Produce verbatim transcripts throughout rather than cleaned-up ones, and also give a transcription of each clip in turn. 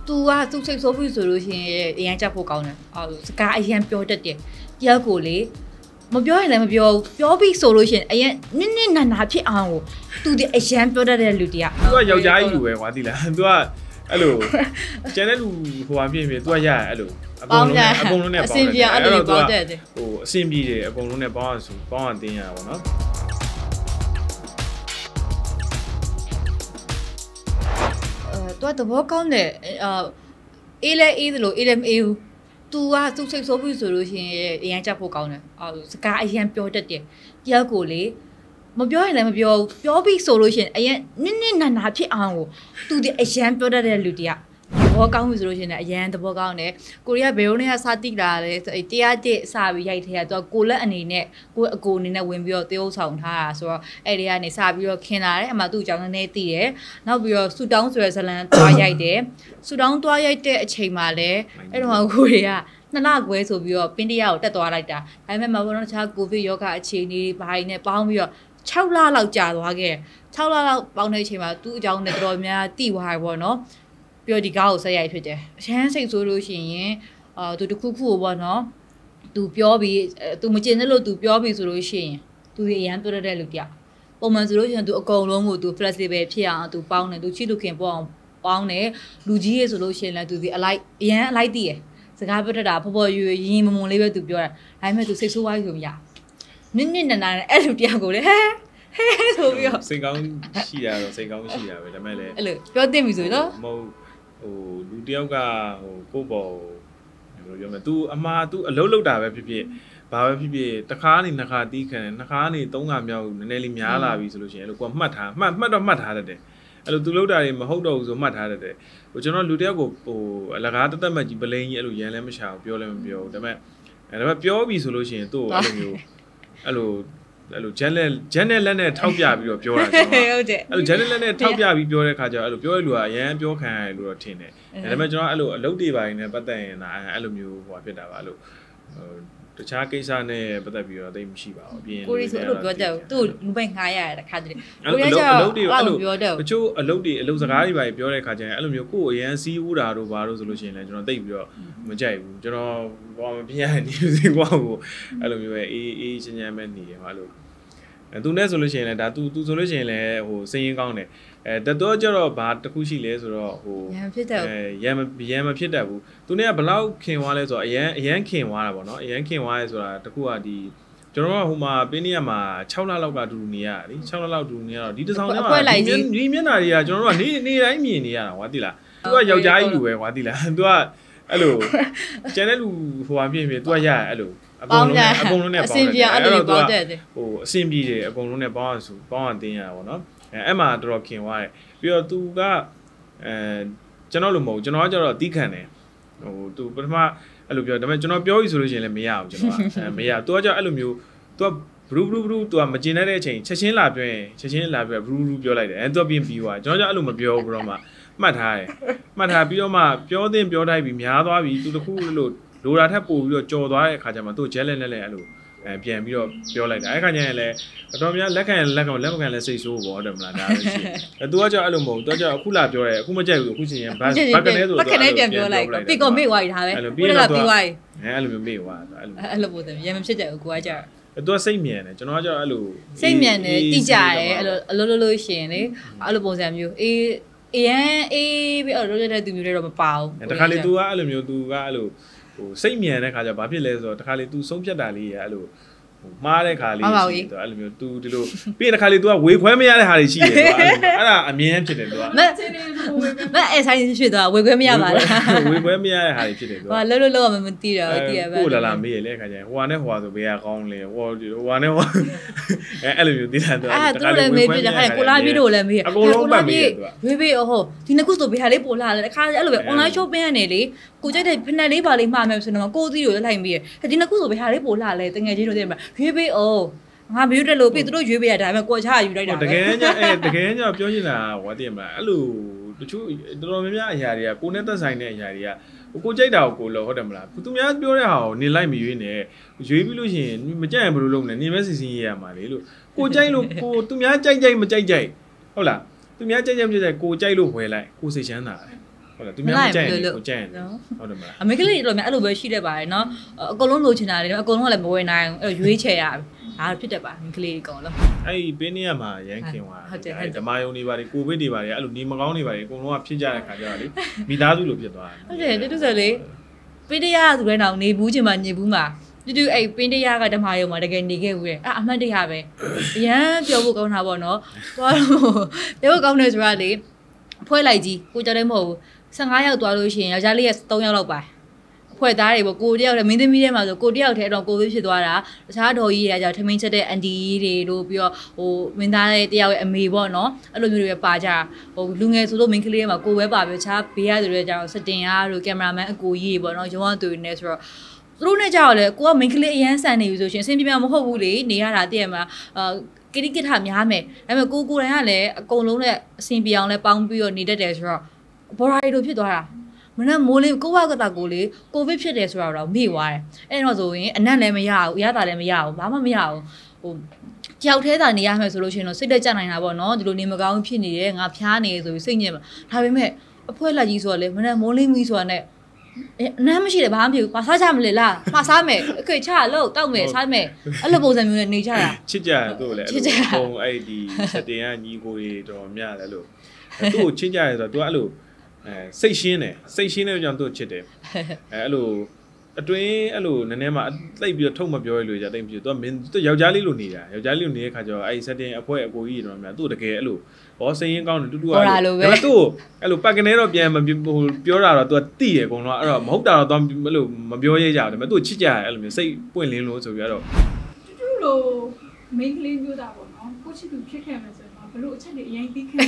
तू आ तूစိတ်ဆိုးပြီဆိုလို့ရှိရင်အရင်ချက်ဖို့ကောင်းတယ်အော်စကားအရင်ပြောတတ်တယ်တယောက်ကိုလေမပြောရင်လည်းမပြောပြောပြီးဆိုလို့ရှိရင်အရင်နစ်နစ်နာနာဖြစ်အောင်ကို तू ဒီအရင်ပြောတတ်တဲ့လူတယောက် तू ကယောက်ျားကြီးလူပဲကွာသိလား तू ကအဲ့လိုကျန်တဲ့လူဟိုဟာဖြစ်ဖြစ် तू ကရရအဲ့လိုအကုန်လုံးအကုန်လုံးနဲ့ပေါင်းတယ်အဆင်ပြေအဲ့လိုပေါင်းတတ်တယ်ဟိုအဆင်ပြေတယ်အကုန်လုံးနဲ့ပေါင်းအောင်ဆိုပေါင်းအောင်တင်းရတာပေါ့နော်အဲ तू သဘောကောင်းတယ်အာအေးလဲအေးသလိုအေးလဲမအေးဘူး तू อ่ะ तू စိတ်ဆိုးပြီဆိုလို့ရှိရင်အရင်ချက်ဖို့ကောင်းတယ်အော်စကားအရင်ပြောတတ်တယ်တယောက်ကိုလေမပြောရင်လည်းမပြောပြောပြီးဆိုလို့ရှိရင်အရင်နစ်နစ်နာနာဖြစ်အောင်ကို तू ဒီအရင်ပြောတတ်တဲ့လူတယောက်သဘောကောင်းပြီဆိုလို့ရှိရင်အရင်သဘောကောင်းတယ်ကိုရီးယားဘယ်လိုနဲ့စတိလာလဲတရားတစ်စပြီးရိုက်ထဲက तू ကိုလက်အနေနဲ့ကိုအကိုအနေနဲ့ဝင်ပြီးတော့တရုပ်ဆောင်ထားတာဆိုတော့အဲ့ဒီကနေစပြီးတော့ခင်လာတယ်အမှသူ့အကြောင်းနည်းနည်းသိတယ်နောက်ပြီးတော့ဆူတောင်းဆိုတဲ့ဇလန်တွားရိုက်တယ်ဆူတောင်းတွားရိုက်တဲ့အချိန်မှာလည်းအဲ့တော့ကိုရီးယားနှစ်လခွဲဆိုပြီးတော့ပင်တရကိုတက်သွားလိုက်တာဒါပေမဲ့မဘောတော့တခြားကိုဗစ်ရောဂါအခြေအနေဘာတွေနဲ့ပေါင်းပြီးတော့၆လလောက်ကြာသွားခဲ့၆လလောက်ပေါင်းတဲ့အချိန်မှာသူ့အကြောင်းနဲ့တော်တော်များတိသွားရပေါ့နော်ပြောဒီကားကိုဆက်ရိုက်ဖြစ်တယ်အချမ်းစိတ်ဆိုးလို့ရှိရင်အာသူတခုခုကိုပေါ့နော်သူပြောပြီးသူမကျင်တဲ့လို့သူပြောပြီးဆိုလို့ရှိရင်သူဒီအရန်ပြောတတ်တဲ့လူတယောက်ပုံမှန်ဆိုလို့ရှိရင်သူအကုန်လုံးကိုသူ flexible ဖြစ်အောင်သူပေါင်းတယ်သူချစ်သူခင်ပေါ့အောင်ပေါင်းတယ်လူကြီးရေဆိုလို့ရှိရင်လည်းသူဒီအလိုက်အရန်အလိုက်တည်ရယ်စကားပြောတတ်တာဖော်ဖော်ရွရင်မမွန်လေးပဲသူပြောတာဒါပေမဲ့သူစိတ်ဆိုးသွားပြီဆိုမရနစ်နစ်နာနာနဲ့အဲ့လူတယောက်ကိုလေဟဲဟဲဆိုပြီးတော့စိတ်ကောင်းရှိရတော့စိတ်ကောင်းရှိရပဲဒါပေမဲ့လည်းအဲ့လိုပြောတင်ပြီဆိုနော်မဟုတ်ဟိုလူတယောက်ကဟိုကိုယ့်ဘောဘယ်လိုပြောမလဲ तू အမှား तू အလုံးလောက်တာပဲဖြစ်ဖြစ်ဘာပဲဖြစ်ဖြစ်တစ်ခါနေနှစ်ခါတီးခံတယ်နှစ်ခါနေသုံးခါမြောက်နည်းနည်းလေးများလာပြီဆိုလို့ရှိရင်အဲ့လိုကိုယ်မှတ်ထားမှတ်မှတ်တော့မှတ်ထားတတ်တယ်အဲ့လို तू လောက်တာတွေမဟုတ်တော့ဘူးဆိုမှတ်ထားတတ်တယ်ဟိုကျွန်တော်လူတယောက်ကိုဟိုအလကားတသက်မှတ်ကြီးပလိန်ကြီးအဲ့လိုရန်လည်းမရှာဘူးပြောလည်းမပြောဘူးဒါပေမဲ့ဒါပေမဲ့ပြောပြီဆိုလို့ရှိရင်သူ့အဲ့လိုမျိုးအဲ့လိုအဲ့လိုဂျန်လက်ဂျန်နဲ့လက်နဲ့ထောက်ပြပြီးတော့ပြောတာကျွန်တော်ဟုတ်တယ်အဲ့လိုဂျန်နဲ့လက်နဲ့ထောက်ပြပြီးပြောတဲ့ခါကျတော့အဲ့လိုပြောရလူကအရန်ပြောခံရတယ်လို့တော့ထင်တယ်ဒါပေမဲ့ကျွန်တော်အဲ့လိုအလုပ်တွေပါနေပတ်သက်ရင်ဒါအဲ့လိုမျိုးဟိုဖြစ်တာပါအဲ့လိုဟိုတခြားကိစ္စနဲ့ပတ်သက်ပြီးတော့သိမရှိပါဘူးအပြင်ကိုရီဆိုအဲ့လိုပြောကြတယ်သူ့လူပိုင်ငှားရတဲ့ခါတည်းကိုရီကအလုပ်တွေအဲ့လိုပြောတယ်တချို့အလုပ်တွေအလုပ်စကားတွေပါပြောတဲ့ခါကျရင်အဲ့လိုမျိုးကိုယ်အရန်စီးဦးတာတို့ဘာလို့ဆိုလို့ရှိရင်လည်းကျွန်တော်သိပြီးတော့မကြိုက်ဘူးကျွန်တော်ဘာမပြရနေစီကွာကိုအဲ့လိုမျိုးပဲအေးအေးချမ်းချမ်းပဲနေတယ်ဟာလို့သူနဲ့ဆိုလို့ရှိရင်လည်းဒါသူသူဆိုလို့ရှိရင်လည်းဟိုစင်းရင်ကောင်းတယ်အဲတတော်ကြတော့ဘာတစ်ခုရှိလဲဆိုတော့ဟိုရံဖြစ်တယ်အဲရံရံမဖြစ်တတ်ဘူးသူနဲ့ကဘလောက်ခင်သွားလဲဆိုတော့အရန်အရန်ခင်သွားတာပေါ့နော်အရန်ခင်သွားရဲဆိုတာတခုကဒီကျွန်တော်ကဟိုမှာပင်းနေရမှာ၆လလောက်ကအတူတူနေရတာလी၆လလောက်အတူတူနေရတော့ဒီတစ်ဆောင်ထဲမှာဒီမျက်နှာတွေကကျွန်တော်တို့ကနေနေတိုင်းမြင်နေရတာကွာသိလားသူကယောက်ျားကြီးလူပဲကွာသိလားသူကအဲ့လိုကျန်တဲ့လူဟိုဟာဖြစ်ဖြစ်သူကရရအဲ့လိုအကုန်လုံးနဲ့အကုန်လုံးနဲ့ပေါင်းတယ်အဲ့တော့သူကဟိုအဆင်ပြေတယ်အကုန်လုံးနဲ့ပေါင်းအောင်ဆိုပေါင်းအောင်တင်းရတာပေါ့နော်အဲအဲ့မှာတော်တော်ခင်သွားတယ်ပြီးတော့သူကအဲကျွန်တော်လိုမဟုတ်ကျွန်တော်ကကျတော့တီးခံတယ်ဟိုသူပထမအဲ့လိုပြောဒါပေမဲ့ကျွန်တော်ပြောပြီဆိုလို့ရှိရင်လည်းမရဘူးကျွန်တော်ကအဲမရသူကကျတော့အဲ့လိုမျိုးသူကဘရူးဘရူးဘရူးသူကမကျင်တဲ့အချိန်ချက်ချင်းလာပြောရင်ချက်ချင်းလာပြောဘရူးဘရူးပြောလိုက်တယ်အဲသူကပြင်ပြီးသွားကျွန်တော်ကျအဲ့လိုမပြောဘူးဘရောမှမှတ်ထားတယ်မှတ်ထားပြီးတော့မှပြောသင့်ပြောထိုက်ပြီးများသွားပြီသူတခုလို့လိုတာထက်ပို့ပြီးတော့ကြော်သွားတဲ့အခါကျမှသူ့ဂျက်လက်နဲ့လည်းအဲ့လိုအဲပြန်ပြီးတော့ပြောလိုက်တာအဲ့ခါကျရင်လည်းအတော်များလက်ခံလက်ခံလက်မခံလည်းစိတ်ဆိုးပေါ့တယ်မလားဒါပဲရှိအဲသူကကြောက်အဲ့လိုမဟုတ်သူကကြောက်အခုလာပြောတယ်အခုမကြိုက်ဘူးအခုချင်းရင်ဘတ်ဘတ်ကနေဆိုတော့ဘတ်ကနေပြန်ပြောလိုက်ပစ်ကောမေ့သွားပြီဒါပဲပြီးတော့ပြီးသွားပြီအဲအဲ့လိုမျိုးမေ့သွားအဲ့လိုအဲ့လိုပို့တယ်ရံမဖြစ်ကြဘူးကိုကကြောက်သူကစိတ်မြန်တယ်ကျွန်တော်ကကြောက်အဲ့လိုစိတ်မြန်တယ်တိကျတယ်အဲ့လိုအလိုလိုလို့ရှိရင်လေအဲ့လိုပုံစံမျိုးအေးအရင်အေးပြီးတော့ရိုးရိုးတဲ့သူမျိုးတွေတော့မပါဘူးတခါလေ तू ကအဲ့လိုမျိုး तू ကအဲ့လိုဟိုစိတ်မြန်တဲ့ခါကျဘာဖြစ်လဲဆိုတော့တခါလေ तू ဆုံးဖြတ်တာလေးရအဲ့လိုဟိုမှားတဲ့ခါလေးရှိတယ်အဲ့လိုမျိုး तू ဒီလိုပြီးရင်တခါလေ तू ကဝေခွဲမရတဲ့ဟာတွေရှိတယ်ကွာအဲ့ဒါအမြင်ဖြစ်တယ် तू ကမမအဲဆိုင်ရှိသွားဝေခွဲမရပါလားဝေခွဲမရတဲ့ဟာတွေဖြစ်တယ် तू ဟာလှုပ်လှုပ်လောက်မသိတော့တည်ရပဲကိုလာလာမေးရလေခါကျရင်ဟိုဟာနဲ့ဟိုဟာဆိုဘေးကကောင်းလေဟိုဟိုဟာနဲ့ဟိုအဲအဲ့လိုမျိုးသိတာ तू အဲ့ဒါလည်းမေးပြတယ်ခါကိုလာပြီးတော့လည်းမေးရအကုန်လုံးပတ်မေးတယ် तू ဝေးပေးဟိုဒီနှစ်ခုဆိုဘေးဟာလေးပို့လာတယ်တခါအဲ့လိုပဲ online shopping ကနေလေကိုကြိုက်တဲ့ဖက်နယ်လေးပါလေးမှားမယ်ဆိုတော့ကိုသီးကိုလိုက်ပြီးရဒီနှစ်ခုဆိုဘေးဟာလေးပို့လာလဲတငယ်ချင်းတို့သိမှာရွေးပေးအောင်ငါမျိုးတက်လို့ပြီးသူတို့ရွေးပေးရဒါပေမဲ့ကိုချယူလိုက်တာပဲတကယ်ကြအဲတကယ်ကြပြောချင်တာဟောတည်မလားအဲ့လိုတချို့တော်တော်များများအရာတွေကကိုနဲ့သက်ဆိုင်တဲ့အရာတွေကကိုကြိုက်တာကိုကိုလို့ဟုတ်တယ်မလားသူများပြောတဲ့ဟာကိုနေလိုက်မရွေးနဲ့ရွေးပြီးလို့ရှိရင်မကြိုက်ရင်ဘယ်လိုလုပ်လဲနေမဲ့စီစီရေးရမှာလေလို့ကိုကြိုက်လို့ကိုသူများကြိုက်ကြိုက်မကြိုက်ကြိုက်ဟုတ်လားသူများကြိုက်ကြိုက်မကြိုက်ကိုကြိုက်လို့ဝယ်လိုက်ကိုစိတ်ချမ်းသာတယ်ဟဟုတ်လားသူများမကြိုက်ဘူးကိုကြိုက်တယ်ဟုတ်တယ်မလားအမေကလေးတို့များအဲ့လိုပဲရှိတတ်ပါတယ်နော်အကုန်လုံးလိုချင်တာလေအကုန်လုံးကလည်းမဝယ်နိုင်အဲ့ရွေးချယ်ရဒါဖြစ်တတ်ပါအမေကလေးအကုန်လုံးအဲ့ဒီပင်းနေရမှာရန်ခင်သွားတယ်ဓမ္မယုံတွေပါတယ်ကိုဗစ်တွေပါတယ်အဲ့လိုနေမကောင်းတွေပါတယ်အကုန်လုံးကဖြစ်ကြတဲ့ခါကျတော့လေမိသားစုလိုဖြစ်သွားတယ်ဟုတ်တယ်တူတူဆိုလေပင်းတရားဆိုတဲ့နောက်နေဘူးချင်မှညစ်ဘူးမှာတူတူအဲ့ပင်းတရားကဓမ္မယုံမှာတကယ်နေခဲ့ဘူးလေအဲ့အမှတ်တရပဲအရန်ပြောဖို့ကောင်းတာပေါ့နော်သွားလို့ပြောဖို့ကောင်းတယ်ဆိုတာလေဖွဲ့လိုက်ကြီးကိုကြောက်တယ်မဟုတ်ဘူး15ယောက်သွားလို့ရှိရင်ယောက်ျားလေးက3ယောက်လောက်ပါဖွဲ့သားတွေပေါ့ကိုတယောက်တည်းမင်းသမီးထဲမှာဆိုကိုတယောက်တည်းတော့ကိုပဲဖြစ်သွားတာတခြားတော်ကြီးတွေကကြာထမင်းချက်တဲ့အန်တီတွေတို့ပြီးတော့ဟိုမင်းသားတဲ့တယောက်ရဲ့အမေပေါ့နော်အဲ့လိုမျိုးတွေပဲပါကြဟိုလူငယ်ဆိုလို့မင်းကလေးတွေမှာကိုပဲပါပဲတခြားဘေးရတွေကြာစတင်အားတို့ကင်မရာမန်အကိုကြီးတွေပေါ့နော်ရုံးအောင်သူတွေနဲ့ဆိုတော့သူတို့နဲ့ကြောက်လေကိုကမင်းကလေးအရန်ဆန်နေပြီဆိုရှင်အဆင်ပြေမှာမဟုတ်ဘူးလေနေရတာတည့်ရမှာအာကိရိကိထများမယ်ဒါပေမဲ့ကိုကိုတိုင်းကလည်းအကုန်လုံးနဲ့အဆင်ပြေအောင်လဲပေါင်းပြီးတော့နေတတ်တယ်ဆိုတော့ဘော်ရာရီလိုဖြစ်သွားတာမနက်မိုးလေးကိုဝါကတာကိုလေကိုဗစ်ဖြစ်တယ်ဆိုတော့မေ့သွားတယ်အဲ့တော့ဆိုရင်အနက်လည်းမရဘူးအရသာလည်းမရဘူးဘာမှမရဘူးဟိုကြောက်သေးတာနေရမယ်ဆိုလို့ရှိရင်တော့စိတ်တက်ကြနိုင်တာပေါ့နော်ဒီလိုနေမကောင်းဖြစ်နေတယ်ငါဖျားနေဆိုပြီးစိတ်ညစ်မှာဒါပေမဲ့အဖွဲလက်ကြီးဆိုတော့လေမနက်မိုးလေးမီးဆိုတာနဲ့အနမ်းမရှိတယ်ဘာမှမဖြစ်ဘူးမစားကြမလဲလားမစားမယ်အခေချလို့တောက်မယ်စားမယ်အဲ့လိုပုံစံမျိုးနဲ့နေကြတာချစ်ကြတယ်သူ့လည်းအဲ့လိုပုံအဲ့ဒီစတင်ကညီကိုကြီးတော်များတယ်လို့သူ့ကိုချစ်ကြတယ်ဆိုတော့ तू အဲ့လိုအဲစိတ်ရှင်းတယ်စိတ်ရှင်းတဲ့ကြောင့်သူ့ချစ်တယ်အဲအဲ့လိုအတွင်းအဲ့လိုနည်းနည်းမှသိပ်ပြီးတော့ထုတ်မပြောရလို့ကြာတိတ်ပြီးတော့ तू မင်းသူယောက်ျားလေးလိုနေတာယောက်ျားလေးလိုနေတဲ့ခါကျတော့အဲ့ setting အဖွဲအကိုကြီးတော်များသူ့တကယ်အဲ့လိုဘောစိတ်ရင်းကောင်းတယ်တူတူကဒါပေမဲ့သူ့အဲ့လိုပတ်ကနေတော့ပြန်မပြောတာတော့ तू တိတယ်အကုန်လုံးအဲ့တော့မဟုတ်တာတော့ तू အဲ့လိုမပြောရကြဘူးဒါပေမဲ့သူ့ချစ်ကြတယ်အဲ့လိုမျိုးစိတ်ပွင့်လင်းလို့ဆိုပြီးတော့တူတူလိုမိန်းကလေးမျိုးတာပေါ့နော်ကိုချစ်သူဖြစ်ခဲ့မယ်ဆိုရင်ဘလို့အချက်တွေအရင်ပြီးခဲ့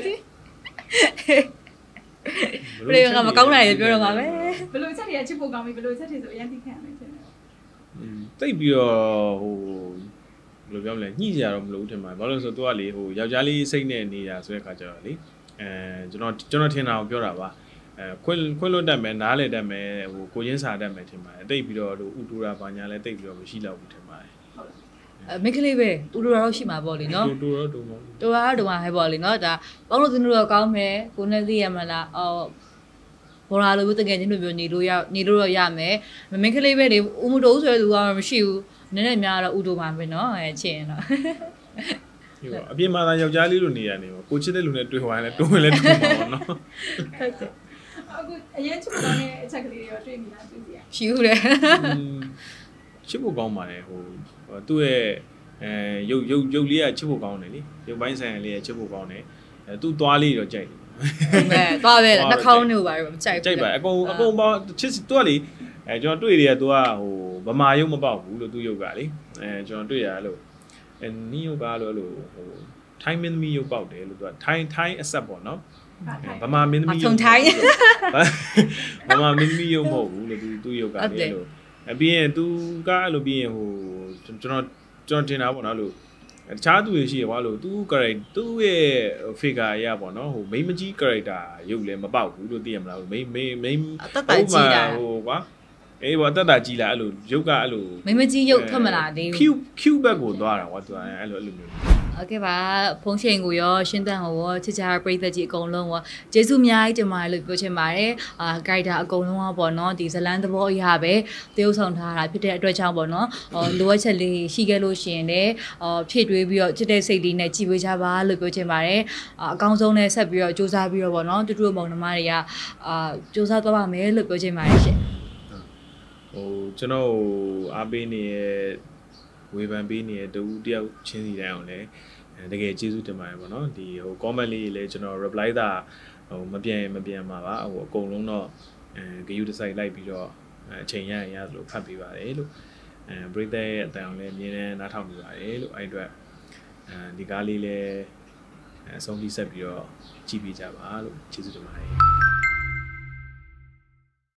ဘယ်လိုကမကောင်းနိုင်ရပြောတော့မှာပဲဘယ်လိုချက်တွေကချစ်ဖို့ကောင်းပြီဘယ်လိုချက်တွေဆိုအရင်သိခံရမယ်ထင်တယ်อืมတိတ်ပြီးတော့ဟိုဘယ်လိုပြောမလဲညှိကြတော့မလို့ထင်ပါတယ်ဘာလို့လဲဆိုတော့ तू ကလေဟိုယောက်ျားလေးစိတ်နဲ့နေတာဆိုတဲ့ခါကျတော့လေအဲကျွန်တော်ကျွန်တော်ထင်တာကိုပြောတာပါအဲခွင်းခွင်းလွတ်တတ်မယ်နားလေတတ်မယ်ဟိုကိုရင်းစာတတ်မယ်ထင်ပါတယ်တိတ်ပြီးတော့ဟိုဥတူရာဘာညာလဲတိတ်ပြီးတော့မရှိတော့ဘူးထင်ပါတယ်အမိကလေးပဲဥလိုတော့ရှိမှာပေါ့လေနော်တူတူတော့တူမှာတူတာတူမှာဟဲ့ပေါ့လေနော်ဒါပေါင်းလို့သူတို့တော့ကောင်းမယ်ကိုနဲ့သိရမလားအော်ဘောရာလိုမျိုးတကယ်ချင်းလိုမျိုးနေလို့ရနေလို့တော့ရမယ်မမင်းကလေးပဲလေဥမတိုးဆိုတဲ့သူကမရှိဘူးနည်းနည်းများတော့ဥတိုမှာပဲနော်အဲချင်တော့ဒီပေါ့အပြင်မှာသာယောက်ျားလေးလိုနေရနေပေါ့ကိုချစ်တဲ့လူနဲ့တွေ့သွားရင်လည်းတွန်းလည်းတွန်းမှာပေါ့နော်ဟုတ်တယ်အခုအရင်ချစ်ဖို့တဲ့အချက်ကလေးတွေရောတွေ့မိလားတွေ့စီရရှိဦးတယ်ချစ်ဖို့ကောင်းပါတယ်ဟိုသူ့ရဲ့အဲရုပ်ရုပ်ရုပ်လေးကချစ်ဖို့ကောင်းတယ်လေရုပ်ပိုင်းဆိုင်လေးကချစ်ဖို့ကောင်းတယ်အဲသူ့သွားလေးတော့ကြိုက်တယ်ဟုတ်ကဲ့သွားပဲနှာခေါင်းနေပါပဲမကြိုက်ဘူးကြိုက်ပါအကုန်အကုန်ပေါင်းချစ်သူကလေအဲကျွန်တော်တွေ့တယ်ကသူကဟိုဗမာရုပ်မပေါက်ဘူးလို့သူ့ရုပ်ကလေအဲကျွန်တော်တွေ့ရလို့အဲနီးရုပ်ကလို့အဲ့လိုဟိုထိုင်းမင်းသမီးရုပ်ပေါက်တယ်လို့သူကထိုင်းထိုင်းအဆက်ပေါ့နော်ဗမာမင်းသမီးရုပ်ထုံထိုင်းဗမာမင်းသမီးရုပ်မဟုတ်ဘူးလို့သူသူ့ရုပ်ကလေလို့အပြီးရင်သူကအဲ့လိုပြီးရင်ဟိုကျွန်တော်ကျွန်တော်တင်တာပေါ့နော်လို့တခြားသူတွေရှိရပါလို့သူ character သူ့ရဲ့ figure ရပေါ့နော်ဟို main မကြီး character ရုပ်လည်းမပေါက်ဘူးလို့သိရမလား main main main အသက်တာကြီးတာဟိုကွာအေးပေါ့အသက်တာကြီးလာအဲ့လိုရုပ်ကအဲ့လို main မကြီးရုပ်ထွက်မလာသေးဘူး cute cute ဘက်ကိုသွားတာကွာသူအဲ့လိုအဲ့လိုမျိုးโอเคပါဖုန်းချိန်ကိုရောရှင်းတန်ကိုရောချစ်ချာပရိသတ်ကြီးအကုန်လုံးရောကျေးဇူးအများကြီးတင်ပါတယ်လို့ပြောချင်ပါတယ်အာ character အကုန်လုံးကပေါ့နော်ဒီဇလန်သဘောအရာပဲတရုပ်ဆောင်ထားတာဖြစ်တဲ့အတွက်ကြောင့်ပေါ့နော်လိုအပ်ချက်လေးရှိခဲ့လို့ရှိရင်လည်းဖြည့်တွေးပြီးတော့ချစ်တဲ့စိတ်လေးနဲ့ကြည်ဝေးကြပါလို့ပြောချင်ပါတယ်အကောင်းဆုံးနဲ့ဆက်ပြီးတော့စူးစမ်းပြီးတော့ပေါ့နော်တူတူမောင်နှမတွေကအာစူးစမ်းသွားပါမယ်လို့ပြောချင်ပါတယ်ရှင်ဟိုကျွန်တော်အားပေးနေတဲ့ဝေဖန်ပေးနေတဲ့တူတယောက်ချင်းစီတိုင်းအောင်လည်းတကယ်ကျေးဇူးတင်ပါတယ်ပေါ့နော်ဒီဟို comment လေးလည်းကျွန်တော် reply တာဟိုမပြန်မပြန်ပါပါဟိုအကုန်လုံးတော့အဲဂယူတစ်စိုက်လိုက်ပြီးတော့အချိန်ရရင်ရသလိုဖတ်ပေးပါတယ်လို့အဲပရိသတ်ရဲ့အတန်အောင်လည်းအမြင်နဲ့နားထောင်နေပါတယ်လို့အဲ့အတွက်အဲဒီကားလေးလည်းအဆုံးထိဆက်ပြီးတော့ကြည့်ပေးကြပါလို့ကျေးဇူးတင်ပါတယ်